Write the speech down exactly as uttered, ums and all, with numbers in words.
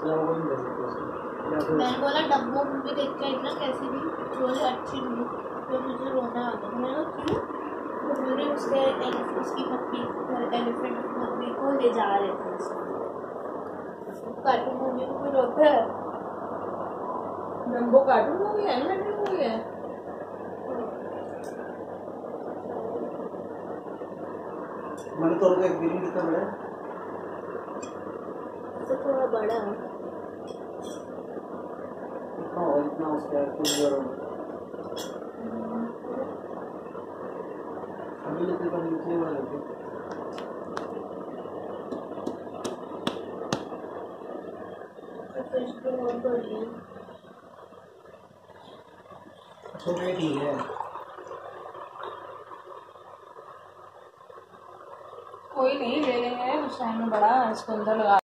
मैंने बोला डब्बों में भी देख के इतना कैसी भी थोड़ी अच्छी नहीं, तो मुझे रोना आ गया। मैंने कहा क्यों? तो मेरे उसके उसकी पप्पी एलिफेंट की पप्पी को ले जा रहे थे उसको। कार्टून मूवी में कोई रोता है? डम्बो कार्टून मूवी है, एनिमेटेड मूवी है। मैंने तो एक बिल्ली कितना बड़ा है, तो थोड़ा बड़ा है इतना हो इतना उसका कुछ जरूर अभी इतने बड़े इतने बड़े होते तो इसको बहुत बड़ी है। छोटे ठीक है। कोई नहीं, ले लेंगे उस टाइम में बड़ा, इसको अंदर लगा